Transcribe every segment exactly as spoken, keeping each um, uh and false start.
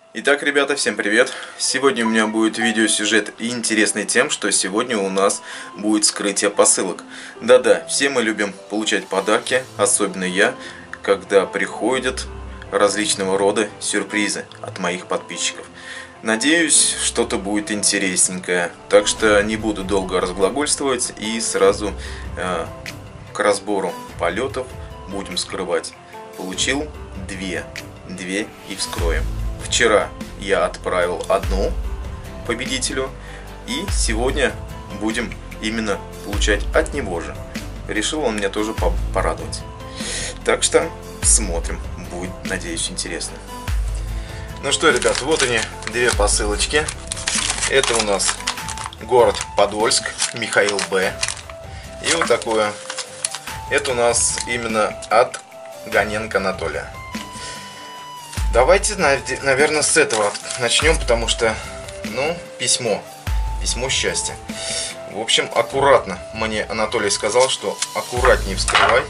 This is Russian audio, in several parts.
Итак, ребята, всем привет! Сегодня у меня будет видеосюжет интересный тем, что сегодня у нас будет вскрытие посылок. Да-да, все мы любим получать подарки, особенно я, когда приходят различного рода сюрпризы от моих подписчиков. Надеюсь, что-то будет интересненькое, так что не буду долго разглагольствовать и сразу э, к разбору полетов будем вскрывать. Получил две, две и вскроем. Вчера я отправил одну победителю, и сегодня будем именно получать от него же. Решил он меня тоже порадовать. Так что смотрим, будет, надеюсь, интересно. Ну что, ребят, вот они, две посылочки. Это у нас город Подольск, Михаил Б. И вот такое. Это у нас именно от Гоненко Анатолия. Давайте, наверное, с этого начнем, потому что, ну, письмо. Письмо счастья. В общем, аккуратно. Мне Анатолий сказал, что аккуратнее вскрывай.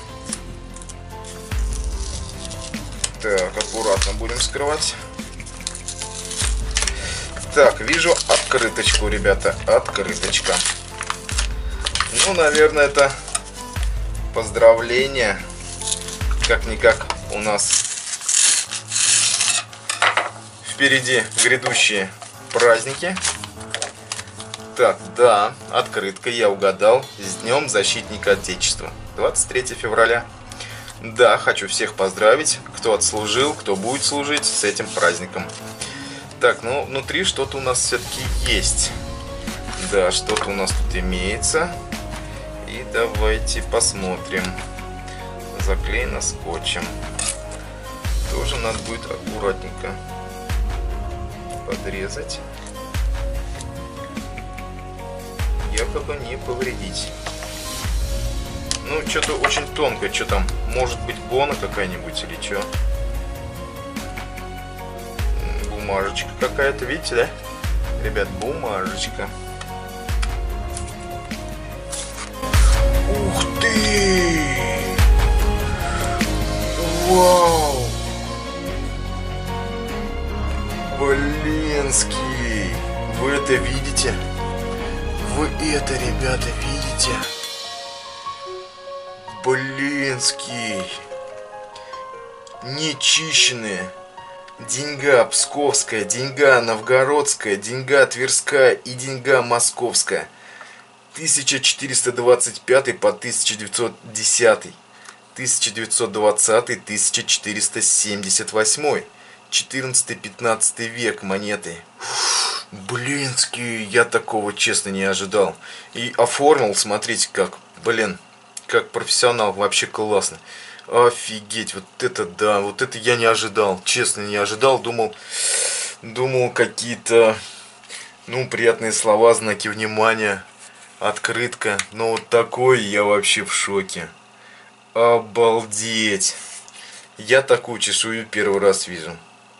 Так, аккуратно будем вскрывать. Так, вижу открыточку, ребята. Открыточка. Ну, наверное, это поздравление. Как-никак у нас впереди грядущие праздники. Так, да, открытка, я угадал. С Днем Защитника Отечества. двадцать третьего февраля. Да, хочу всех поздравить, кто отслужил, кто будет служить, с этим праздником. Так, ну, внутри что-то у нас все-таки есть. Да, что-то у нас тут имеется. И давайте посмотрим. Заклеено скотчем. Тоже надо будет аккуратненько подрезать, якобы не повредить. Ну, что-то очень тонкое. Что там? Может быть, бона какая-нибудь или что? Бумажечка какая-то, видите, да? Ребят, бумажечка. Ух ты! Вау! Блинский! Вы это видите? Вы это, ребята, видите? Блинский! Нечищенные. Деньга псковская, деньга новгородская, деньга тверская и деньга московская. тысяча четыреста двадцать пятый по тысяча девятьсот десятый. тысяча девятьсот двадцатый — тысяча четыреста семьдесят восьмой. четырнадцатый-пятнадцатый век монеты. Блинский, я такого честно не ожидал. И оформил, смотрите как, блин, как профессионал, вообще классно. Офигеть, вот это да, вот это я не ожидал, честно не ожидал. Думал, думал какие-то, ну, приятные слова, знаки внимания, открытка. Но вот такой я вообще в шоке. Обалдеть. Я такую чешую первый раз вижу.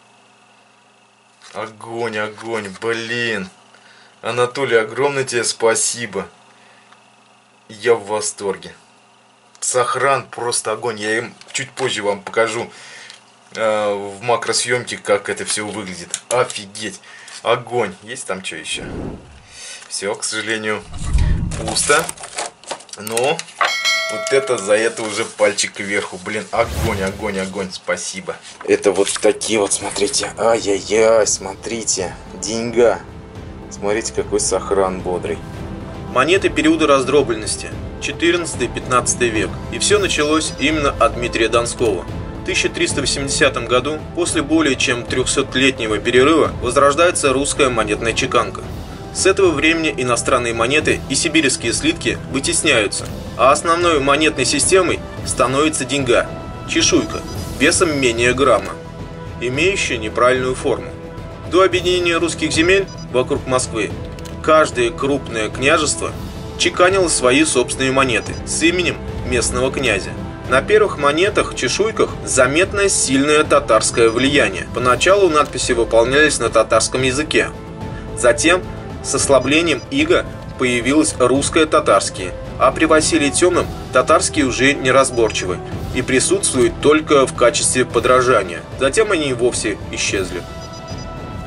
Огонь, огонь, блин. Анатолий, огромное тебе спасибо. Я в восторге. Сохран просто огонь. Я им чуть позже вам покажу э, в макросъемке, как это все выглядит. Офигеть. Огонь. Есть там что еще? Все, к сожалению, пусто. Но вот это за это уже пальчик кверху. Блин, огонь, огонь, огонь. Спасибо. Это вот такие вот, смотрите. Ай-яй-яй, смотрите. Деньга. Смотрите, какой сохран бодрый. Монеты периода раздробленности. четырнадцатый-пятнадцатый век. И все началось именно от Дмитрия Донского. В тысяча триста восьмидесятом году, после более чем трехсотлетнего перерыва, возрождается русская монетная чеканка. С этого времени иностранные монеты и сибирские слитки вытесняются, а основной монетной системой становится деньга, чешуйка, весом менее грамма, имеющая неправильную форму. До объединения русских земель вокруг Москвы каждое крупное княжество чеканило свои собственные монеты с именем местного князя. На первых монетах-чешуйках заметное сильное татарское влияние. Поначалу надписи выполнялись на татарском языке. Затем с ослаблением ига появилось русское татарские, а при Василии Темном татарские уже неразборчивы и присутствуют только в качестве подражания. Затем они и вовсе исчезли.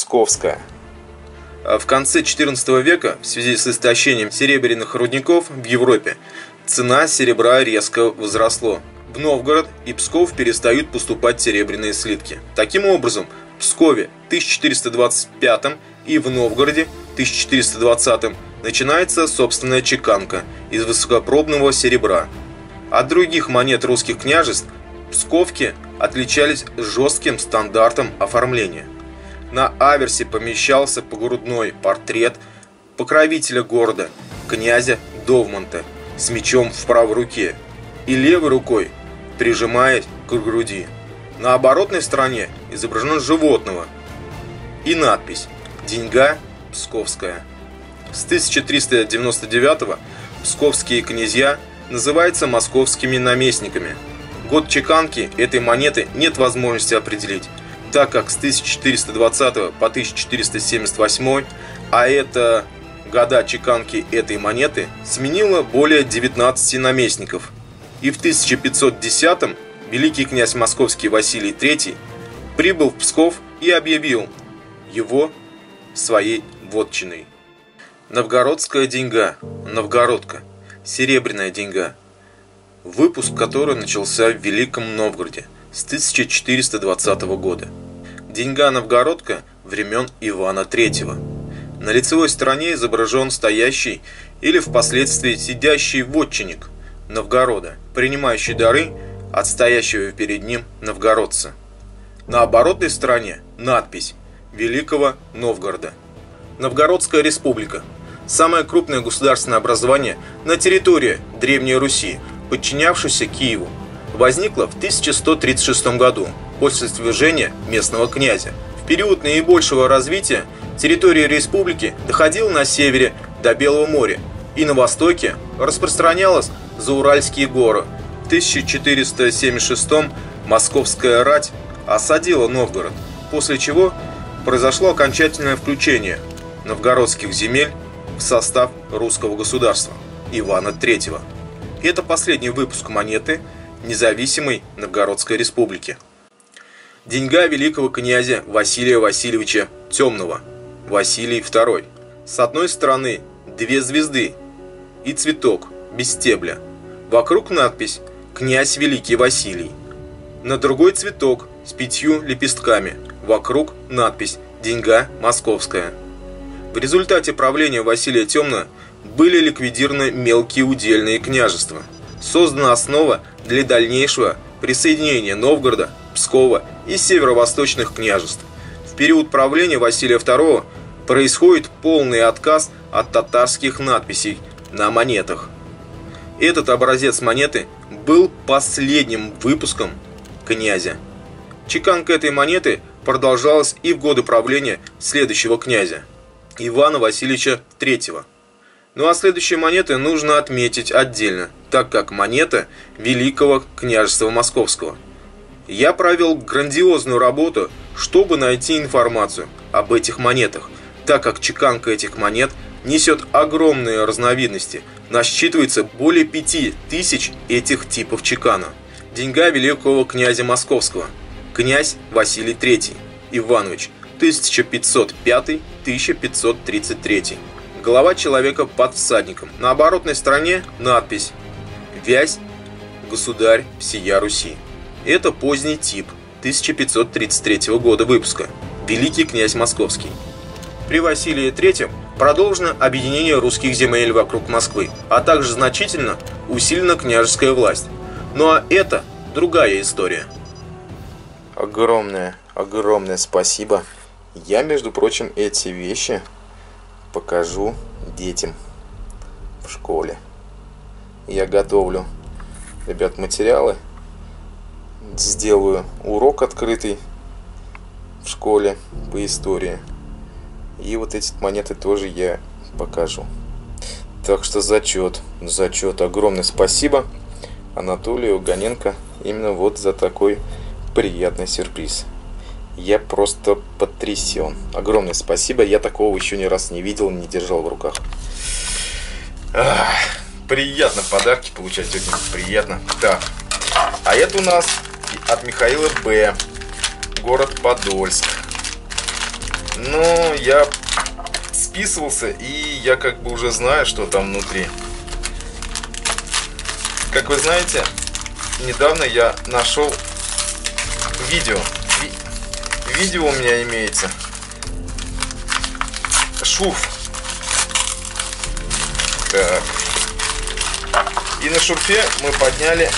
Московская. В конце четырнадцатого века в связи с истощением серебряных рудников в Европе цена серебра резко возросла. В Новгород и Псков перестают поступать серебряные слитки. Таким образом, в Пскове в тысяча четыреста двадцать пятом и в Новгороде в тысяча четыреста двадцатом начинается собственная чеканка из высокопробного серебра. От других монет русских княжеств псковки отличались жестким стандартом оформления. На аверсе помещался погрудной портрет покровителя города, князя Довмонта, с мечом в правой руке и левой рукой прижимая к груди. На оборотной стороне изображено животного и надпись «Деньга Псковская». С тысяча триста девяносто девятого псковские князья называются московскими наместниками. Год чеканки этой монеты нет возможности определить, так как с тысяча четыреста двадцатого по тысяча четыреста семьдесят восьмой, а это года чеканки этой монеты, сменило более девятнадцати наместников. И в тысяча пятьсот десятом великий князь московский Василий третий прибыл в Псков и объявил его своей вотчиной. Новгородская деньга, новгородка, серебряная деньга, выпуск которой начался в Великом Новгороде с тысяча четыреста двадцатого года. Деньга новгородка времен Ивана третьего. На лицевой стороне изображен стоящий или впоследствии сидящий вотчинник Новгорода, принимающий дары от стоящего перед ним новгородца. На оборотной стороне надпись Великого Новгорода. Новгородская республика – самое крупное государственное образование на территории Древней Руси, подчинявшейся Киеву, возникла в тысяча сто тридцать шестом году после свержения местного князя. В период наибольшего развития территория республики доходила на севере до Белого моря и на востоке распространялась за Уральские горы. В тысяча четыреста семьдесят шестом московская рать осадила Новгород, после чего произошло окончательное включение новгородских земель в состав русского государства Ивана третьего. Это последний выпуск монеты независимой Новгородской республики. Деньга великого князя Василия Васильевича Темного, Василий второй. С одной стороны две звезды и цветок без стебля. Вокруг надпись «Князь Великий Василий». На другой цветок с пятью лепестками. Вокруг надпись «Деньга Московская». В результате правления Василия Темного были ликвидированы мелкие удельные княжества. Создана основа для дальнейшего присоединения Новгорода, Пскова и северо-восточных княжеств. В период правления Василия второго происходит полный отказ от татарских надписей на монетах. Этот образец монеты был последним выпуском князя. Чеканка этой монеты продолжалась и в годы правления следующего князя, Ивана Васильевича третьего. Ну а следующие монеты нужно отметить отдельно, так как монета Великого княжества Московского. Я провел грандиозную работу, чтобы найти информацию об этих монетах, так как чеканка этих монет несет огромные разновидности. Насчитывается более пяти тысяч этих типов чекана. Деньга великого князя Московского. Князь Василий третий Иванович, тысяча пятьсот пятый — тысяча пятьсот тридцать третий. Голова человека под всадником. На оборотной стороне надпись «Вязь, государь всея Руси». Это поздний тип тысяча пятьсот тридцать третьего года выпуска. Великий князь Московский. При Василии третьем продолжено объединение русских земель вокруг Москвы, а также значительно усилена княжеская власть. Ну а это другая история. Огромное, огромное спасибо. Я, между прочим, эти вещи покажу детям в школе. Я готовлю, ребят, материалы. Сделаю урок открытый в школе по истории. И вот эти монеты тоже я покажу. Так что зачет, зачет. Огромное спасибо Анатолию Гоненко именно вот за такой приятный сюрприз. Я просто потрясен. Огромное спасибо. Я такого еще ни раз не видел, не держал в руках. Ах, приятно подарки получать, очень приятно. Так, а это у нас от Михаила Б. Город Подольск. Но я списывался, и я как бы уже знаю, что там внутри. Как вы знаете, недавно я нашел видео. Ви- видео у меня имеется. Шурф. Так. И на шурфе мы подняли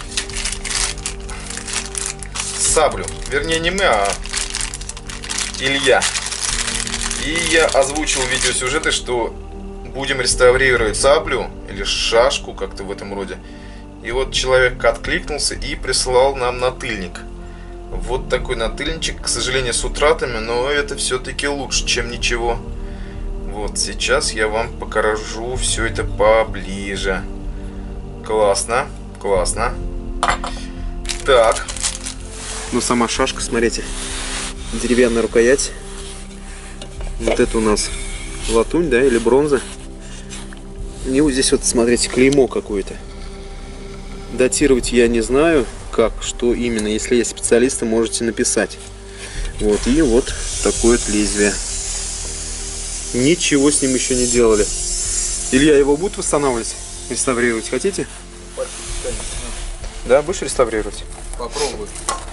саблю. Вернее, не мы, а Илья. И я озвучил в видеосюжеты, что будем реставрировать саблю или шашку, как-то в этом роде. И вот человек откликнулся и прислал нам натыльник. Вот такой натыльничек, к сожалению, с утратами, но это все-таки лучше, чем ничего. Вот сейчас я вам покажу все это поближе. Классно, классно. Так. Ну, сама шашка, смотрите. Деревянная рукоять. Вот это у нас латунь, да, или бронза. И вот здесь вот, смотрите, клеймо какое-то. Датировать я не знаю, как, что именно. Если есть специалисты, можете написать. Вот, и вот такое вот лезвие. Ничего с ним еще не делали. Илья, его будут восстанавливать? Реставрировать хотите? Конечно. Да, будешь реставрировать? Попробуй.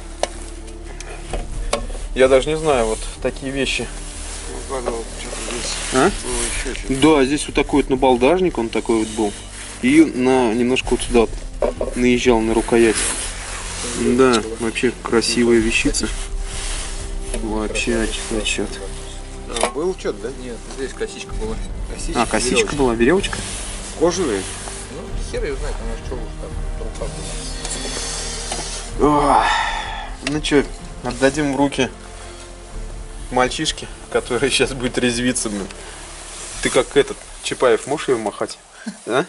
Я даже не знаю, вот такие вещи. А? Да, здесь вот такой вот набалдажник, он такой вот был. И на немножко вот сюда наезжал на рукоять. Да, вообще красивая вещица. Вообще отчет. А, был учет, да? Нет, здесь косичка была. Косичка, А, косичка была, веревочка? Кожаная? Ну, хер ее знает, она что уж там, рука была. Ну что, отдадим в руки мальчишке, который сейчас будет резвиться. Ты как этот, Чапаев, можешь его махать? А?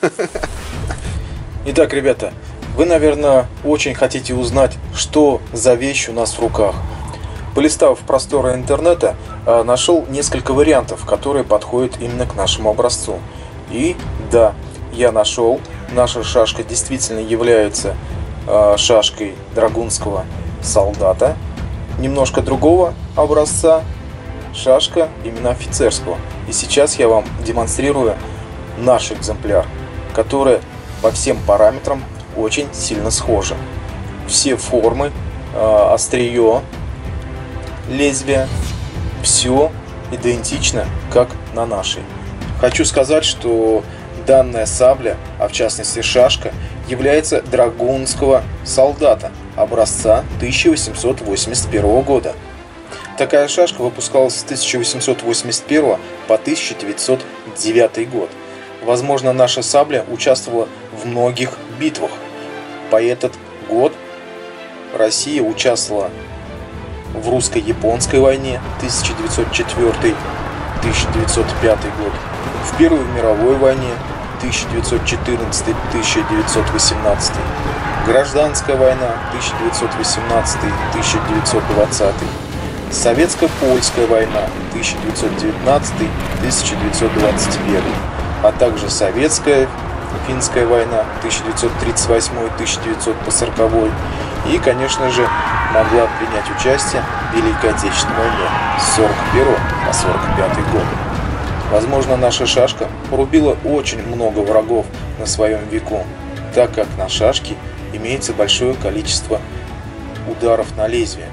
Итак, ребята, вы, наверное, очень хотите узнать, что за вещь у нас в руках. Полистав просторы интернета, нашел несколько вариантов, которые подходят именно к нашему образцу. И да, я нашел, наша шашка действительно является шашкой драгунского солдата. Немножко другого образца, шашка именно офицерского. И сейчас я вам демонстрирую наш экземпляр, который по всем параметрам очень сильно схожи. Все формы, острие, лезвие, все идентично, как на нашей. Хочу сказать, что данная сабля, а в частности шашка, является драгунского солдата образца тысяча восемьсот восемьдесят первого года. Такая шашка выпускалась с тысяча восемьсот восемьдесят первого по тысяча девятьсот девятый год. Возможно, наша сабля участвовала в многих битвах. По этот год Россия участвовала в русско-японской войне тысяча девятьсот четвёртый — тысяча девятьсот пятый год, в Первой мировой войне тысяча девятьсот четырнадцатый — тысяча девятьсот восемнадцатый, Гражданская война тысяча девятьсот восемнадцатый — тысяча девятьсот двадцатый, Советско-польская война тысяча девятьсот девятнадцатый — тысяча девятьсот двадцать первый, а также Советская финская война тысяча девятьсот тридцать восьмой — тысяча девятьсот сороковой и, конечно же, могла принять участие в Великой Отечественной войне с сорок первого по сорок пятый год. Возможно, наша шашка порубила очень много врагов на своем веку, так как на шашке имеется большое количество ударов на лезвие.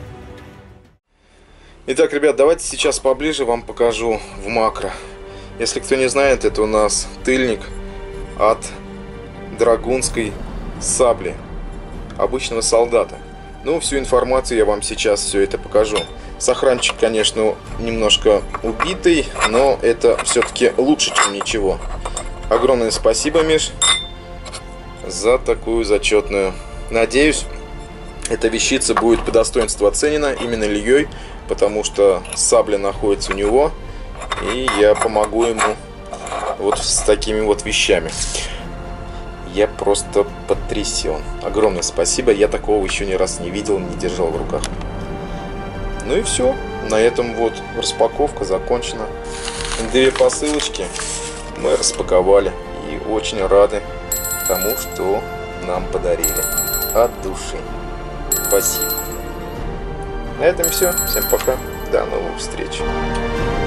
Итак, ребят, давайте сейчас поближе вам покажу в макро. Если кто не знает, это у нас тыльник от драгунской сабли обычного солдата. Ну, всю информацию я вам сейчас все это покажу. Сохранчик, конечно, немножко убитый, но это все-таки лучше, чем ничего. Огромное спасибо, Миш, за такую зачетную. Надеюсь, эта вещица будет по достоинству оценена именно Ильей, потому что сабля находится у него, и я помогу ему вот с такими вот вещами. Я просто потрясен. Огромное спасибо. Я такого еще ни раз не видел, не держал в руках. Ну и все. На этом вот распаковка закончена. Две посылочки мы распаковали. И очень рады тому, что нам подарили. От души. Спасибо. На этом все. Всем пока. До новых встреч.